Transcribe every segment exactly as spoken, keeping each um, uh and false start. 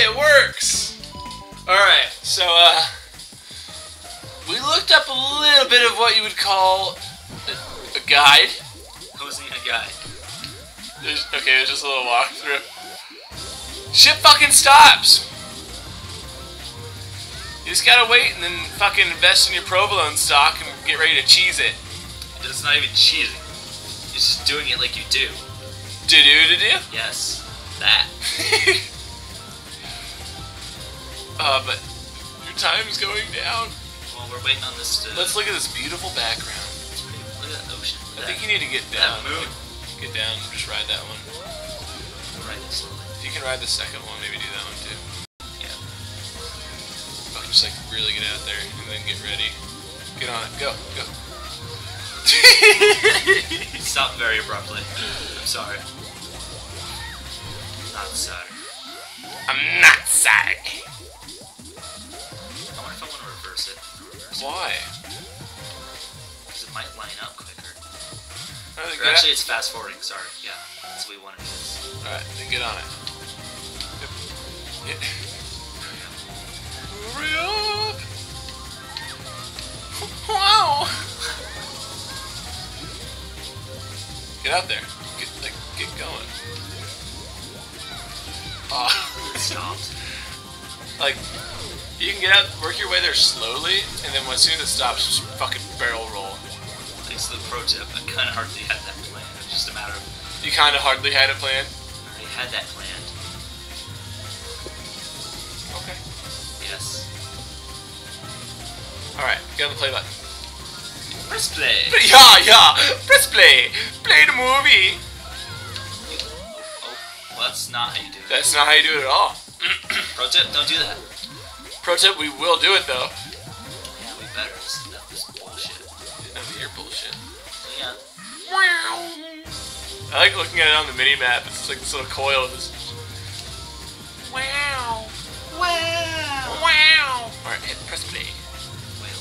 it works! Alright, so, uh... we looked up a little bit of what you would call a, a guide. How was it a guide? There's, okay, there's just a little walkthrough. Shit fucking stops! You just gotta wait and then fucking invest in your provolone stock and get ready to cheese it. It's not even cheesing. It's just doing it like you do. Do-do-do-do? Yes. That. uh, but your time's going down. Well, we're waiting on this to... Let's look at this beautiful background. It's pretty... Look at that ocean. I think you need to get down. That moon. Get down and just ride that one. Right, slowly. If you can ride the second one, maybe do that one too. Yeah. Fucking just like really get out there and then get ready. Get on it. Go. Go. Stop very abruptly. I'm sorry. Not sorry. I'm not sorry. I wonder if I want to reverse it. Reverse Why? Because it might line up quicker. Or Or actually, it's fast forwarding. Sorry. Yeah, that's what we wanted to do. Alright, then get on it. Yep. Yeah. Hurry up! Wow! Get out there. Get like get going. Oh, It stopped. like you can get out, work your way there slowly, and then as soon as it stops, just fucking barrel roll. Thanks to the pro tip. I kind of hardly had that planned. It's just a matter of You kind of hardly had it planned. I already had that planned. Okay. Yes. All right, get on the play button. Press play. Yeah, yeah. Press play. Play the movie. Oh, oh, well, that's not how you do it. That's not how you do it at all. Pro tip, don't do that. Pro tip: we will do it though. Yeah, we better. This is not this bullshit. That's your bullshit. Yeah. I like looking at it on the mini map. It's like this little coil of this. Wow. Wow. Wow. All right, hit press play. Wait.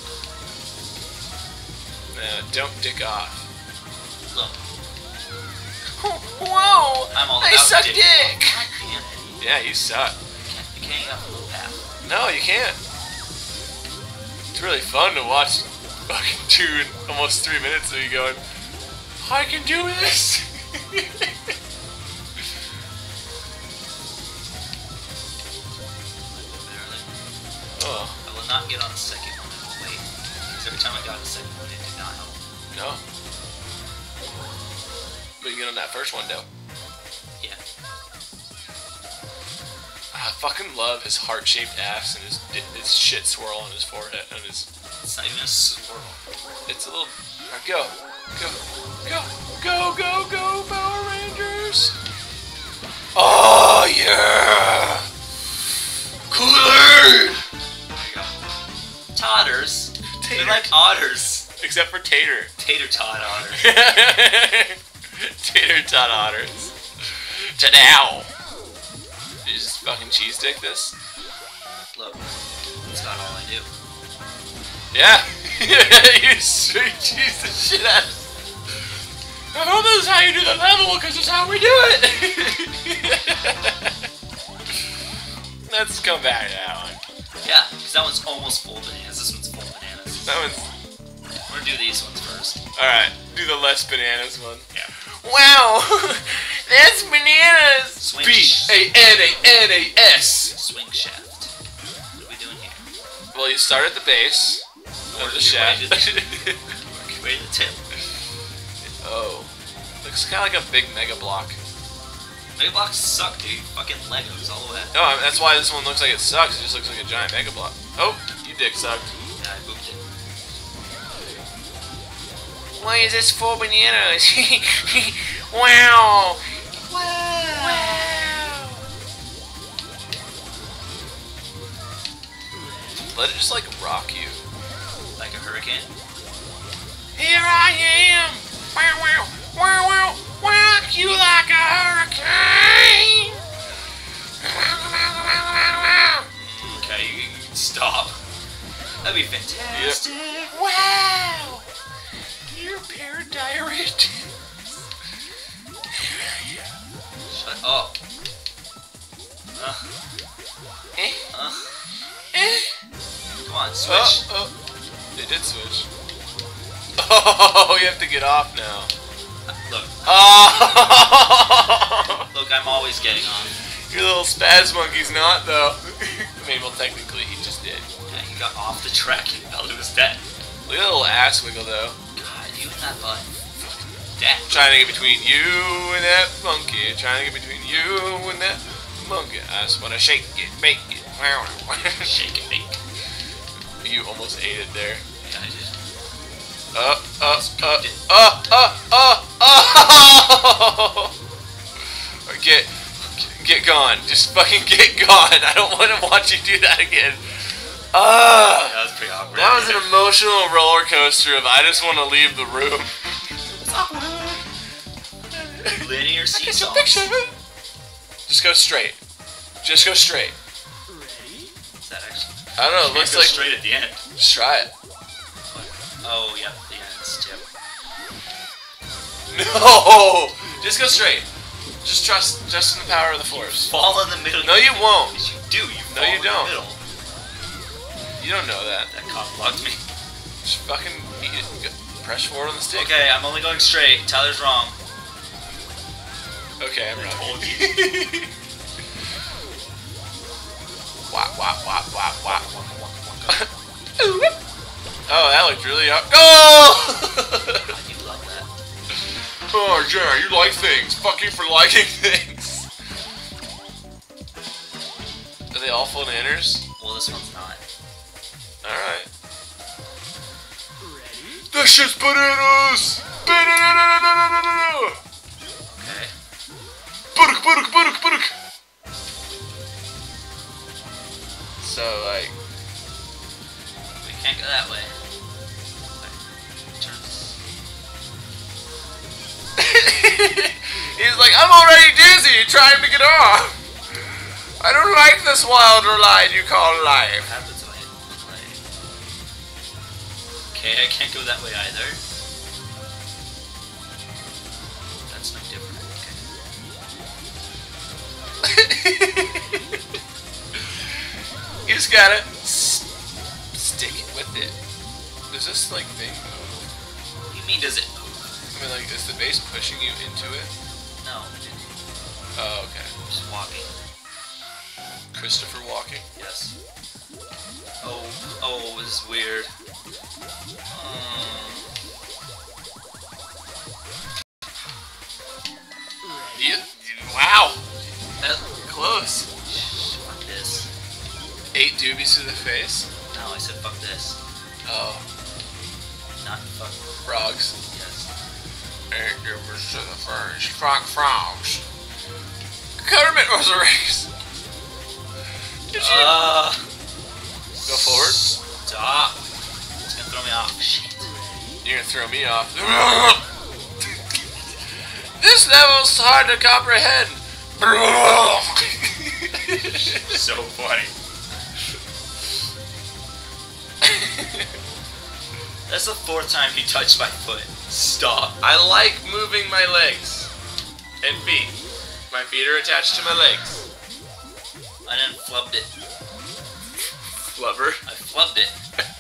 Uh, don't dick off. Look. Whoa! I'm all I about suck dick. dick. I can't. Yeah, you suck. You can't, you can't get off the little path. No, you can't. It's really fun to watch fucking two and almost three minutes of you going, I can do this! Apparently. Oh, I will not get on the second one. I will wait. Because every time I got on the second one, it did not help. no. But you get on that first one, though. Yeah. I fucking love his heart-shaped ass and his his shit swirl on his forehead. On his, It's not even a swirl. it's a little. Right, go, go, go, go, go, go, Power Rangers! Oh yeah! Kool-Aid! There you go. Todders. Tater. They're like otters. Except for Tater. Tater tot otters. Tater tot otters. Ta-dow! You just fucking cheese stick this? Look. That's not all I do. Yeah! You straight cheese the shit out of it. I know this is how you do the level, because it's how we do it! Let's come back to that one. Yeah, because that one's almost full bananas. This one's full bananas. That one's... I'm gonna do these ones first. Alright, do the less bananas one. Yeah. Wow! That's bananas! Swing B A N A N A S! Swing shaft. What are we doing here? Well, you start at the base of Work the your way shaft. to the- Work your way to the tip. Oh. Looks kind of like a big mega block. Mega blocks suck, dude. Fucking Legos all the way. No, I mean, that's why this one looks like it sucks. It just looks like a giant mega block. Oh, you dick sucked. Yeah, I booped it. Why is this four bananas? Wow! Wow! Wow! Let it just like rock you. Like a hurricane? Here I am! Wow, wow, wow, wow, rock you like a hurricane! Okay, you can stop. That'd be fantastic. Yep. Wow! Your paradiarrhea. Shut up. Uh, on, switch. Oh, oh. They did switch. Oh, you have to get off now. Look. Oh! Look, I'm always getting on. Your little spaz monkey's not, though. I mean, well, technically, he just did. Yeah, he got off the track and fell to his death. Look at that little ass wiggle, though. God, you and that butt. Death. Trying to get between you and that monkey. Trying to get between you and that monkey. I just want to shake it, make it. Shake it, make. You almost ate it there. Yeah, I did. Uh, uh, uh, uh, uh, uh, uh, uh. Get, get gone. Just fucking get gone. I don't want to watch you do that again. Uh, That was pretty awkward. that was an emotional roller coaster of I just want to leave the room. Linear seesaw. Just go straight. Just go straight. Is that actually? I don't know. It You looks go like. straight at the end. Just try it. Oh, yeah, the ends, tip. No! Just go straight. Just trust, just in the power of the force. Fall in the middle. No, you won't. Yes, you do. You No, fall you in don't. the middle. You don't know that. That cock blocked me. Just fucking eat it. Go- Press forward on the stick. Okay, I'm only going straight. Tyler's wrong. Okay, I'm I wrong. told you. Wah, wah, wah, wah, wah. Oh, that looked really up. Oh! I do love that. Oh, yeah, you like things. Fuck you for liking things. Are they all full nanners? Well, this one's not. Alright. That shit's bananas! Banana! Okay. Burk, burk, burk, burk! So, like... We can't go that way. Turns. He's like, I'm already dizzy trying to get off! I don't like this wild ride you call What life. happens when I play? Okay, I can't go that way either. That's no different. Okay. You just gotta s stick it with it. Does this, like, thing move? What do you mean, does it move? I mean, like, is the base pushing you into it? No, Oh, okay. I'm just walking. Christopher walking. Yes. Oh, oh, this is weird. Um, Yeah. Wow. uh, Close. fuck this. Eight doobies to the face. No, I said fuck this. Oh, Not fuck. frogs. Yes. Eight doobies to the face. Frog frogs. Kermit was a race. Did you? Uh, Go forward. Stop. It's gonna throw me off. Shit. You're gonna throw me off. This level's hard to comprehend. So funny. That's the fourth time he touched my foot. Stop. I like moving my legs and feet. My feet are attached to my legs. I then flubbed it. Flubber. I flubbed it.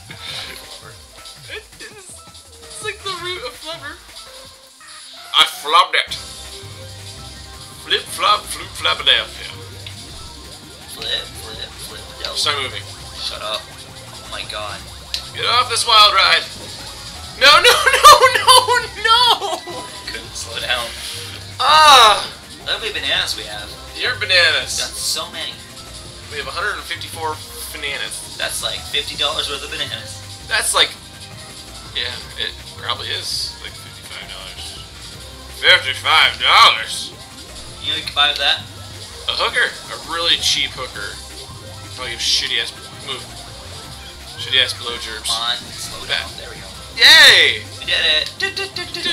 It's like the root of flubber. I flubbed it. Flip flop floop flabberdaffia. Flip, flip, flip. Del- Start moving. Shut up. Oh my god. Get off this wild ride. No, no, no, no, no. Couldn't slow down. Ah, Look how many bananas we have. you're bananas. Got so many. We have one hundred fifty-four bananas. That's like fifty dollars worth of bananas. That's like, yeah, it probably is like fifty-five dollars. Fifty-five dollars. You know you can buy that? A hooker, a really cheap hooker. Probably give shitty ass move, shitty ass blowjobs. Come on, slow down. There we go. Yay! We did it. We did it. We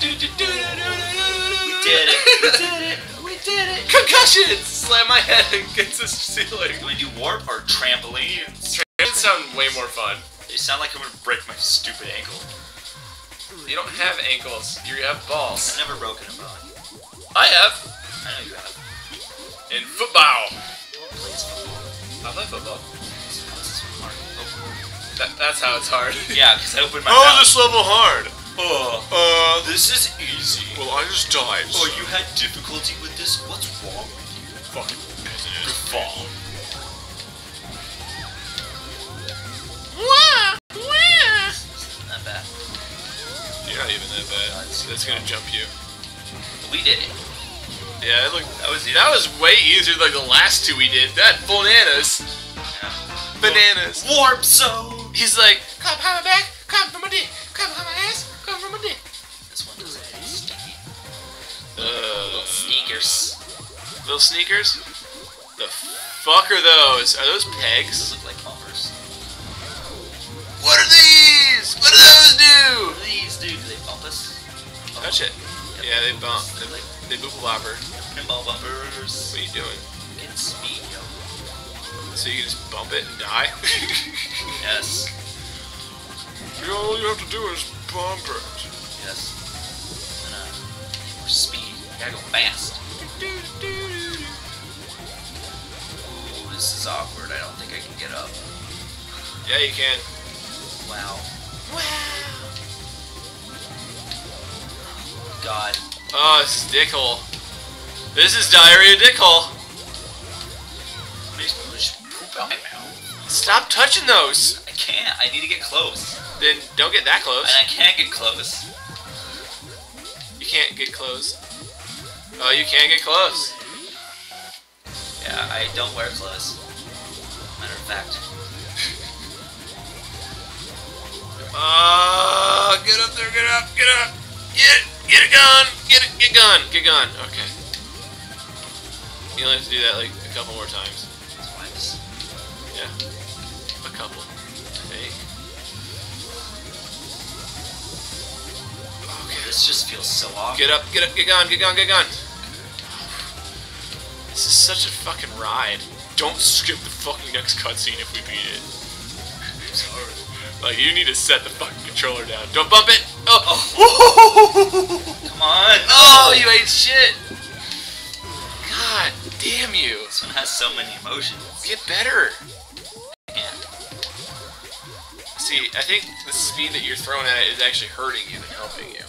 did it. We did it. Concussion! Slam my head against the ceiling. Do we do warp or trampolines? It sound way more fun. They sound like I'm gonna break my stupid ankle. You don't have ankles. You have balls. I've never broken a bone. I have. I know you have. In football. No one plays football. I play football. This is smart. Oh. That, that's how it's hard. Yeah, because I opened my How mouth. is this level hard? Oh, Uh, this is easy. well, I just died. Oh, you had difficulty with this? What's wrong with you? fucking Good fall. Wah! Wah! Not bad. You're not even that bad. That's gonna jump you. We did it. Yeah, it looked, that was that was way easier than like the last two we did. That bananas. Yeah. Bananas. Warp zone. He's like, come from my back, come from my dick, come from my ass, come from my dick. This one doesn't have any sticky. Uh, Little sneakers. Little sneakers? The fuck are those? Are those Those pegs? look like bumpers. What are these? What do those What do? do these do? Do they bump us? Bump Touch it. Yep. Yeah, they bump. They, They're like they boop a bopper. pinball bumpers. What are you doing? Getting speed, yo. So you can just bump it and die? Yes. All you have to do is bump it. Yes. And, uh, more speed. You gotta go fast. Ooh, this is awkward. I don't think I can get up. Yeah, you can. Wow. Wow. God. Oh, this is dickhole. This is diarrhea dickhole. Makes me just poop out my mouth. Stop touching those. I can't. I need to get close. Then don't get that close. And I can't get close. You can't get close. Oh, you can't get close. Yeah, I don't wear clothes. Matter of fact. Uh, get up there, get up, get up. Get, get it gone, get it, get gone, get gone. Okay. You only have to do that like a couple more times. Twice. Yeah. A couple. I think. Okay. This just feels so awkward. Get up, get up, get gone, get gone, get gone. This is such a fucking ride. Don't skip the fucking next cutscene if we beat it. Sorry. Like, you need to set the fucking controller down. Don't bump it! Oh! Oh. Come on! Oh, you ate shit! God damn you. This one has so many emotions. Get better. Yeah. See, I think the speed that you're throwing at it is actually hurting you than helping you.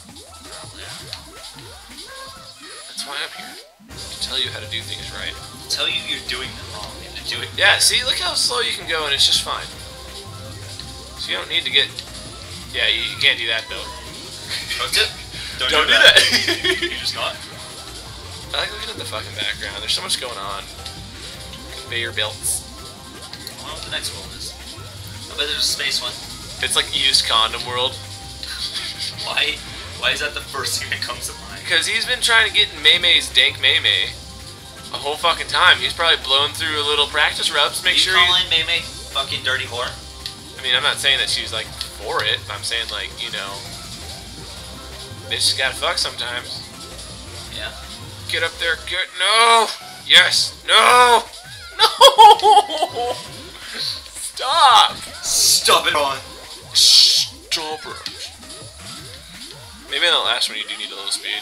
That's why I'm here. To tell you how to do things right. Tell you you're doing them wrong and to do it. Yeah, see, look how slow you can go and it's just fine. So you don't need to get... Yeah, you, you can't do that though. Pro tip? Don't, Don't do, do that. that. You're just not. I like looking at the fucking background. There's so much going on. Conveyor belts. I wonder what the next world is. I bet there's a space one. It's like used condom world. Why? Why is that the first thing that comes to mind? Because he's been trying to get in Maymay's dank Maymay a whole fucking time. He's probably blown through a little practice rubs to make Are you sure he... calling Maymay fucking dirty whore? I mean, I'm not saying that she's like for it. I'm saying like, you know, bitch gotta fuck sometimes. Yeah. Get up there, get... No! Yes! No! No! Stop! Stop it on. Stop it. Maybe in the last one you do need a little speed.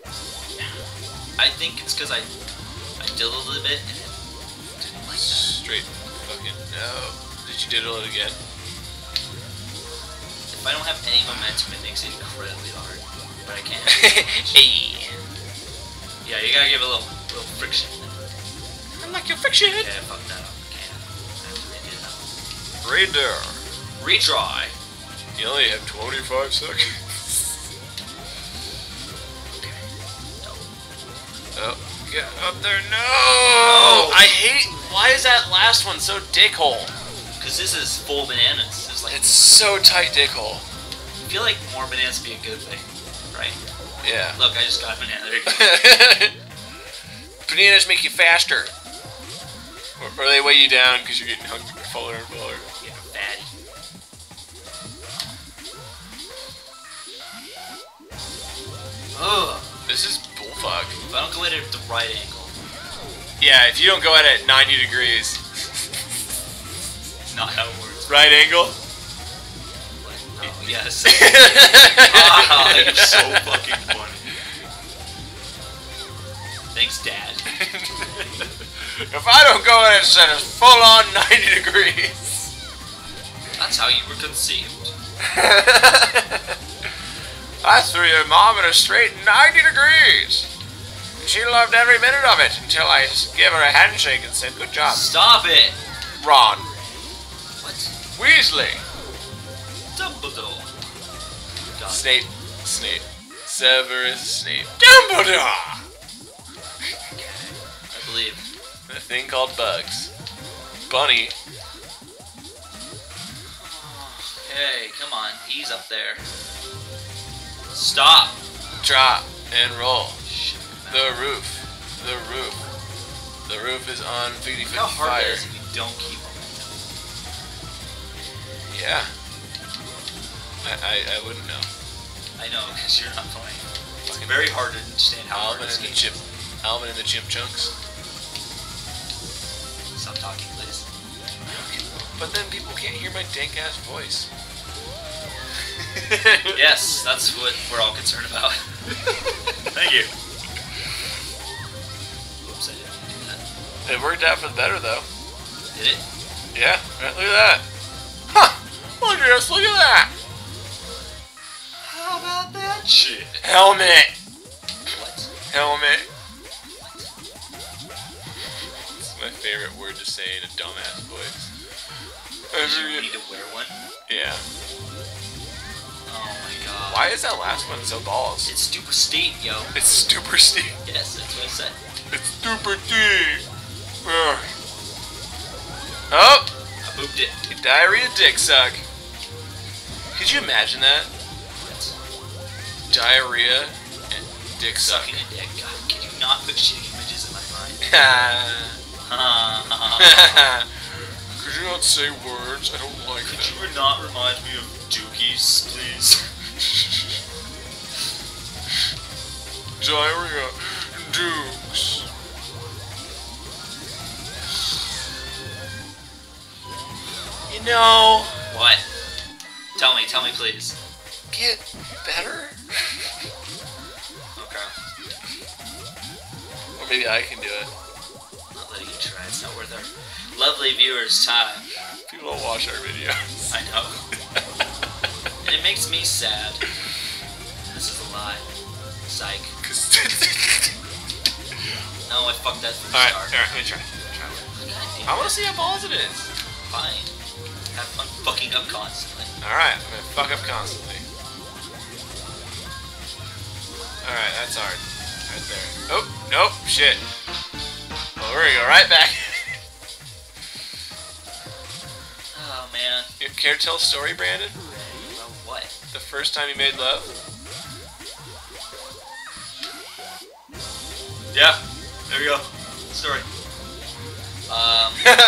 I think it's because I I diddled it a bit and it didn't like that. Straight fucking... No. Did you diddle it again? If I don't have any momentum, it makes it incredibly hard. But I can't. Hey. Yeah, you gotta give it a little, little friction. I like your friction. Yeah, fuck that up. I can't. I have to make it up. Right there. Retry. You only have twenty-five seconds. Okay. No. Oh, get up there. No! I hate... Why is that last one so dickhole? Because this is full bananas. It's like, It's so tight dickhole. I feel like more bananas would be a good thing. Right? Yeah. Look, I just got a banana. There you go. Bananas make you faster. Or, or they weigh you down because you're getting hungry, fuller and fuller. Yeah, fatty. Ugh. This is bullfuck. If I don't go at it at the right angle, Yeah, if you don't go at it at ninety degrees. it's not how it works. Right angle? Like, oh, yes. Ah, you're so fucking funny. Thanks, Dad. If I don't go at it at full on ninety degrees. That's how you were conceived. I threw your mom in a straight ninety degrees. She loved every minute of it until I gave her a handshake and said, good job. Stop it! Ron. What? Weasley. Dumbledore. God. Snape. Snape. Severus Snape. Dumbledore! I believe. A thing called bugs. Bunny. Hey, come on. He's up there. Stop. Drop and roll. Shit. The roof. The roof. The roof is on Fifty Feet How hard Fire. it is if you don't keep momentum. Yeah. I, I I wouldn't know. I know, because you're not playing. It's very hard to understand how hard Alvin this and the game chip. Alvin and the chimp chunks. is. Stop talking, please. But then people can't hear my dank ass voice. Yes, that's what we're all concerned about. Thank you. Oops, I didn't do that. It worked out for the better though. Did it? Yeah, right, look at that. Huh! Look at this, look at that! How about that shit? Helmet! What? Helmet. It's my favorite word to say in a dumbass voice. You need to wear one? Yeah. Oh my god. Why is that last one so balls? It's super steep, yo. It's super steep. Yes, that's what I said. It's super deep. Ugh. Oh! I moved it. Diarrhea dick suck. Could you imagine that? What? Diarrhea and dick suck. Sucking a dick. God, can you not put shitty images in my mind? Could you not say words? I don't like Could them. you not remind me of Dookies, please? Diarrhea, dukes. You know, What? Tell me, tell me, please. get better. Okay. Or maybe I can do it. I'm not letting you try. It's not worth our lovely viewers' time. People don't watch our videos. I know. And it makes me sad. This is a lie. Psych. No, I fucked that from the Alright, start. alright, let me try. Let me try. I want to see how balls it is. Fine. Have fun fucking up constantly. Alright, I'm gonna fuck up constantly. Alright, that's hard. Right there. Oh, nope, shit. Well, we're gonna go right back. Oh, man. You care to tell a story, Brandon? Well, what? The first time you made love? Yeah. There we go. Story. Um...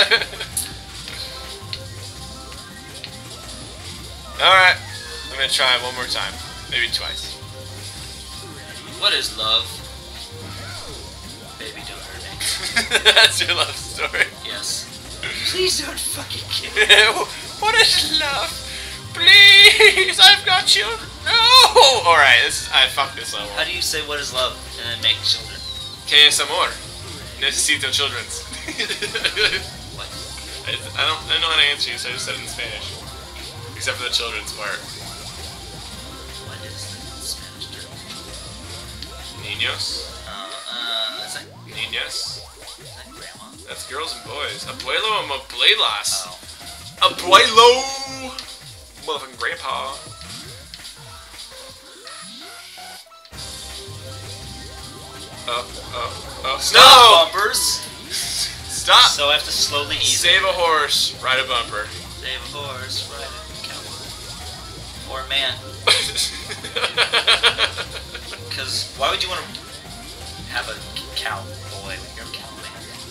Alright, I'm gonna try it one more time. Maybe twice. What is love? Baby, don't hurt me. That's your love story. Yes. Please don't fucking kill me. What is love? Please, I've got children. No! Alright, this is, I fucked this level. How do you say what is love and then make children? Que es amor? Necesito children's. What? I, I don't I don't know how to answer you, so I just said it in Spanish. Except for the children's part. What is the Spanish term? Niños. Uh, uh, is that, Niñas. is that grandma? That's girls and boys. Abuelo and abuelas. Oh. Abuelo! Motherfucking grandpa. Up, up, up. Stop, No! bumpers! Stop! So I have to slowly ease Save a horse, ride a bumper. Save a horse, ride a cowboy. Or a man. Because why would you want to have a cowboy when you're a cowman?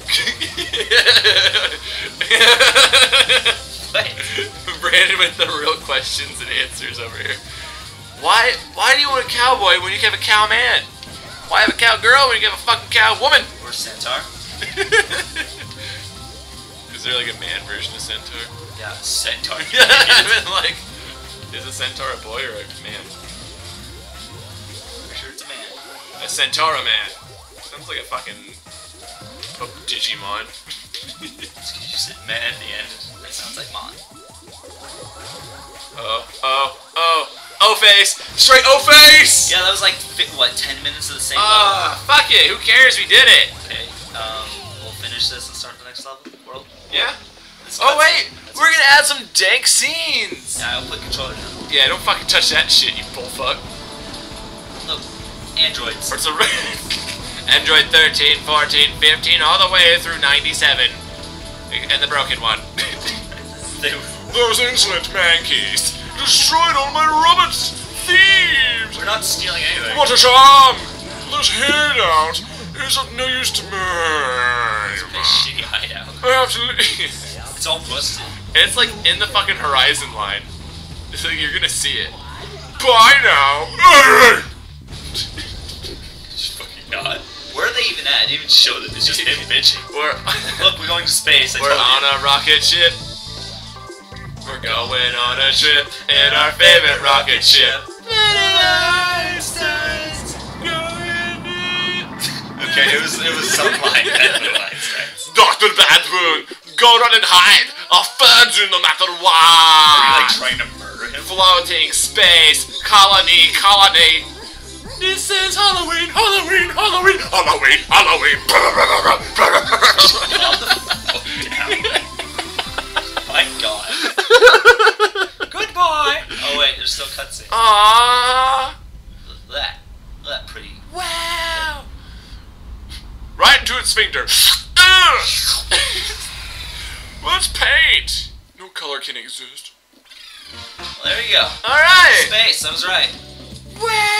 What? Brandon with the real questions and answers over here. Why why do you want a cowboy when you can have a cowman? Why have a cowgirl when you can have a fucking cow woman? Or centaur? Is there like a man version of Centaur? Yeah, centaur. I mean, like, is a Centaur a boy or a man? I'm sure it's a man. A Centauro man. Sounds like a fucking Poke Digimon. It's because you said man at the end. That sounds like Mon. Oh, oh, oh. O-face! Straight O-face! Yeah, that was like, fi- what, ten minutes of the same Ah, level? fuck it. Who cares? We did it. Okay, um, we'll finish this and start the next level. World. Yeah? This Oh, cutscene. wait. That's We're it. gonna add some dank scenes. Yeah, I'll put controller down. Yeah, don't fucking touch that shit, you bullfuck. Look, androids. Or it's a Android thirteen, fourteen, fifteen, all the way through ninety-seven. And the broken one. They, Those insolent monkeys destroyed all my robots! Thieves! we're not stealing anything. What a charm! This hideout is of no use to me. A shitty hideout. I have to leave. It's all busted. It's like in the fucking horizon line. It's like you're gonna see it. Bye now! Fucking god. Where are they even at? It didn't even show them. It's just him bitching. We're, Look, we're going to space. I we're told on you. a rocket ship. We're going on a trip in our favorite rocket ship. Okay, it was it was some line that Blue Einstein's. Doctor Badboon, go run and hide! I'll find you no matter Are you what! like trying to murder him? Floating space, colony, colony. This is Halloween, Halloween, Halloween, Halloween, Halloween. Calm the fuck down. My god. Goodbye. Oh wait, there's still cutscene. Aww. That, that pretty. Wow. Right into its sphincter. Ugh. Let's paint. No color can exist. Well, there you go. All right. Space. I was right. Wow.